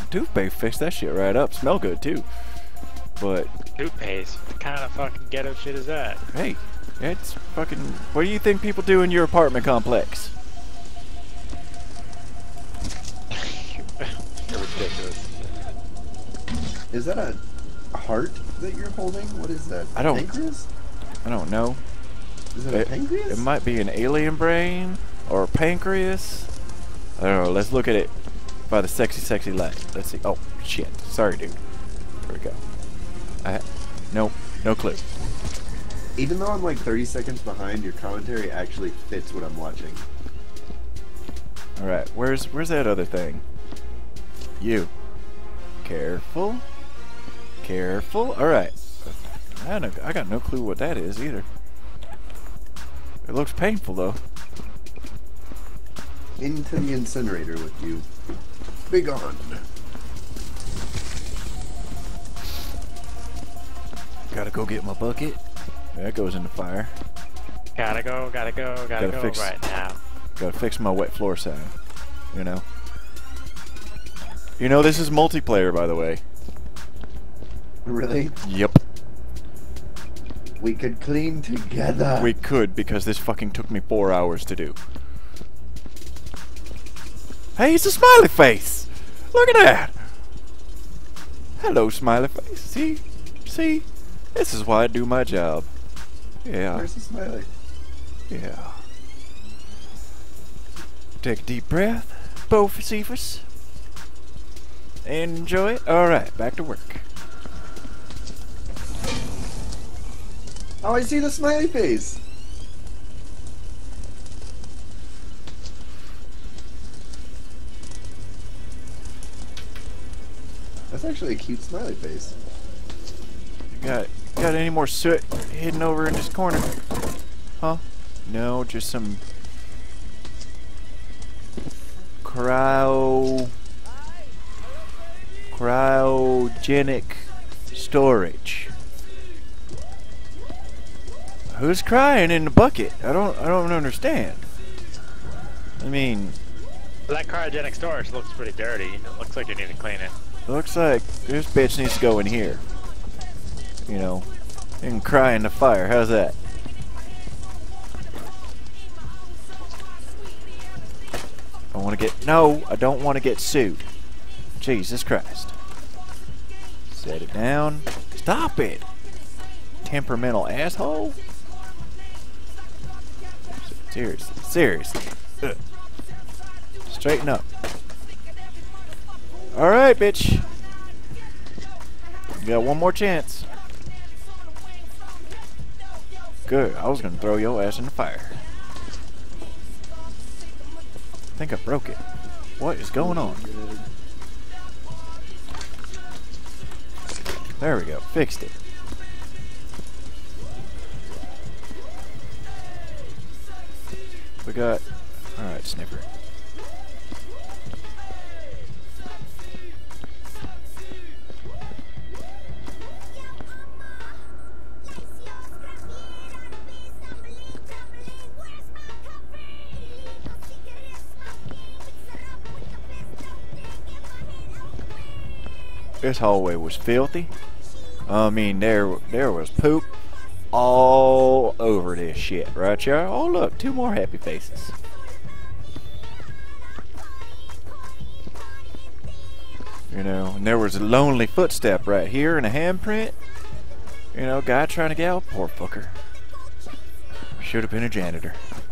Toothpaste fixed that shit right up. Smell good too. But Toothpaste? What kind of fucking ghetto shit is that? hey, it's fucking. What do you think people do in your apartment complex? You're ridiculous. Is that a heart that you're holding? What is that? I don't- Pancreas? I don't know. Is it a pancreas? It might be an alien brain or a pancreas. I don't know. Let's look at it by the sexy light. Let's see. Oh shit! Sorry, dude. There we go. No clue. Even though I'm like 30 seconds behind, your commentary actually fits what I'm watching. All right, where's that other thing? You. Careful. Careful. All right. I got no clue what that is either. It looks painful though. Into the incinerator with you. Be gone. Gotta go get my bucket. That goes in the fire. Gotta go fix- right now. Gotta fix my wet floor sign. You know. You know this is multiplayer, by the way. Really? Yep. We could clean together. We could, because this fucking took me 4 hours to do. Hey, it's a smiley face! Look at that! Hello, smiley face. See? See? This is why I do my job. Yeah. Where's the smiley? Yeah. Take a deep breath, both Cephas. Enjoy it. Alright, back to work. Oh, I see the smiley face. That's actually a cute smiley face. Got any more soot hidden over in this corner? Huh? No, just some cryogenic storage. Who's crying in the bucket? I don't understand. I mean, That cryogenic storage looks pretty dirty. It looks like you need to clean it. looks like this bitch needs to go in here. You know, and cry in the fire. How's that? I don't want to get sued. Jesus Christ. Set it down. Stop it. Temperamental asshole. Seriously. Ugh. Straighten up. Alright, bitch. You got one more chance. Good. I was gonna throw your ass in the fire. I think I broke it. What is going on? There we go. Fixed it. We got... Alright, Sniffer. This hallway was filthy. I mean, there was poop all over this shit, right, y'all? Oh, look, 2 more happy faces. You know, and there was a lonely footstep right here and a handprint. You know, guy trying to get out. Poor fucker. Should have been a janitor.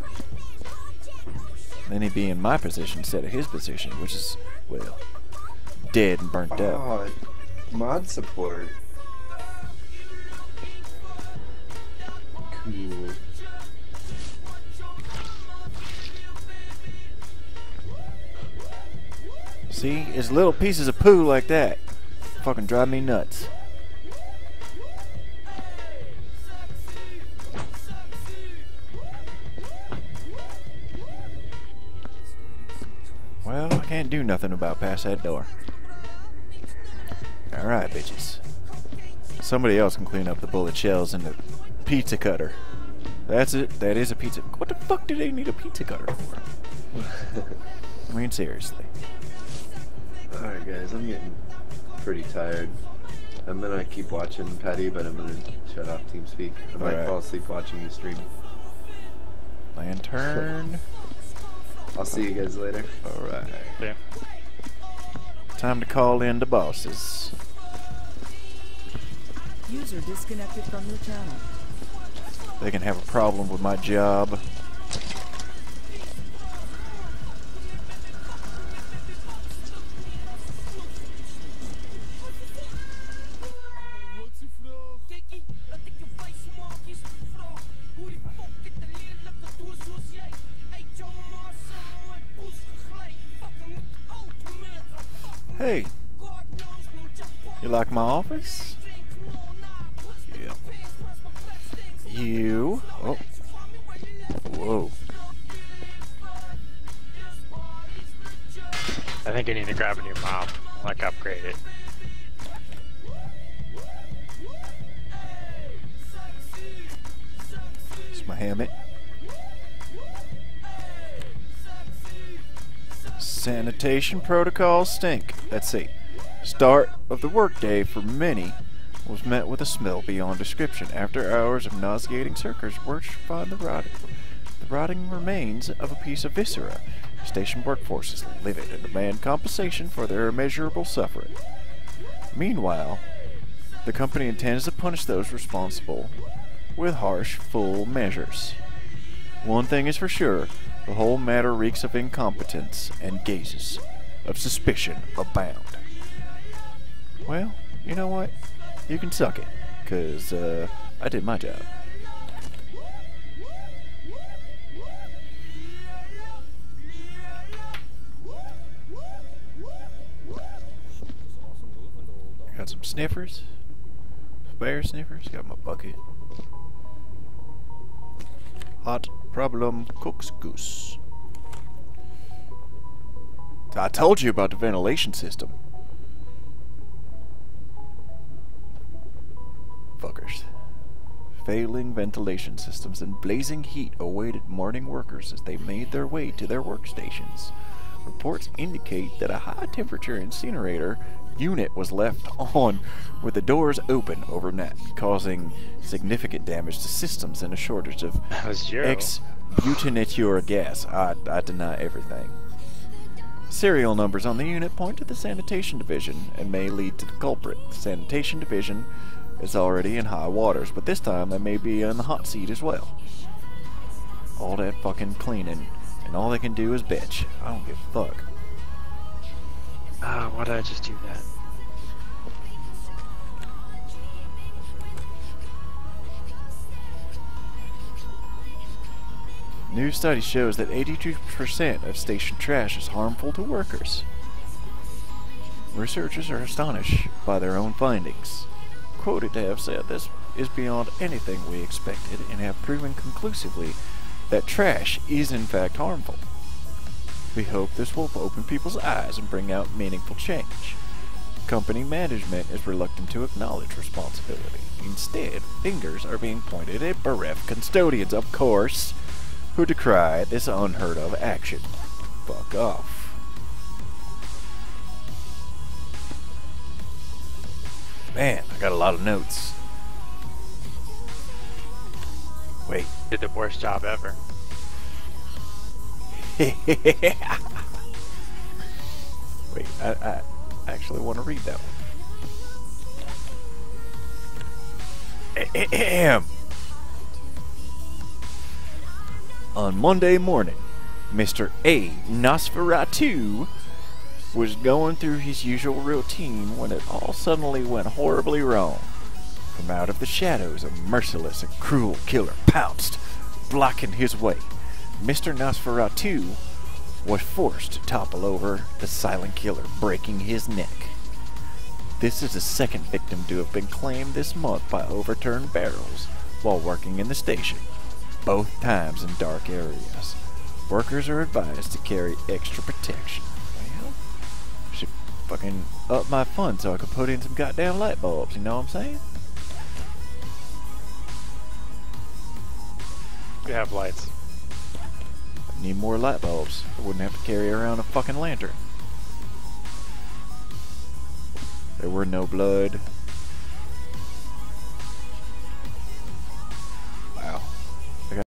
Then he'd be in my position instead of his position, which is, well, dead and burnt out. Oh, mod support. Cool. See, it's little pieces of poo like that. Fucking drive me nuts. Well, I can't do nothing about past that door. Alright, bitches. Somebody else can clean up the bullet shells in the pizza cutter. That's it. That is a pizza. What the fuck do they need a pizza cutter for? I mean, seriously. Alright guys, I'm getting pretty tired. I'm gonna keep watching Patty, but I'm gonna shut off TeamSpeak. I might Alright. fall asleep watching you stream. Lantern. I'll see you guys later. Alright. Yeah. Time to call in the bosses. User disconnected from your channel. They can have a problem with my job. Hey, you like my office? Yeah. You. Oh. Whoa. I think I need to grab a new mop, like upgrade it. It's my helmet. Sanitation protocols stink. Let's see. Start of the workday for many was met with a smell beyond description. After hours of nauseating circus, workers find the rotting remains of a piece of viscera. Station workforce is livid and demand compensation for their immeasurable suffering. Meanwhile, the company intends to punish those responsible with harsh, full measures. One thing is for sure, the whole matter reeks of incompetence, and gazes of suspicion abound. Well, you know what? You can suck it, 'cause I did my job. Got some sniffers, spare sniffers. Got my bucket. Hot problem cooks goose. I told you about the ventilation system. Fuckers. Failing ventilation systems and blazing heat awaited morning workers as they made their way to their workstations. Reports indicate that a high-temperature incinerator unit was left on with the doors open overnight, causing significant damage to systems and a shortage of That was Jiro. ex-butanature gas. I deny everything. Serial numbers on the unit point to the sanitation division and may lead to the culprit. The sanitation division is already in high waters, but this time they may be in the hot seat as well. All that fucking cleaning, and all they can do is bitch. I don't give a fuck. Why did I just do that? New study shows that 82% of station trash is harmful to workers. Researchers are astonished by their own findings, quoted to have said this is beyond anything we expected and have proven conclusively that trash is in fact harmful. We hope this will open people's eyes and bring out meaningful change. Company management is reluctant to acknowledge responsibility. Instead, fingers are being pointed at bereft custodians, of course, who decry this unheard of action. Fuck off. Man, I got a lot of notes. Wait. Did the worst job ever. Wait, I actually want to read that one. Ahem. On Monday morning, Mr. A. Nosferatu was going through his usual routine when it all suddenly went horribly wrong. From out of the shadows, a merciless and cruel killer pounced, blocking his way. Mr. Nosferatu was forced to topple over the silent killer, breaking his neck. This is the second victim to have been claimed this month by overturned barrels while working in the station, both times in dark areas. Workers are advised to carry extra protection. Well, should fucking up my fund so I can put in some goddamn light bulbs, you know what I'm saying? We have lights. Need more light bulbs. I wouldn't have to carry around a fucking lantern. There were no blood.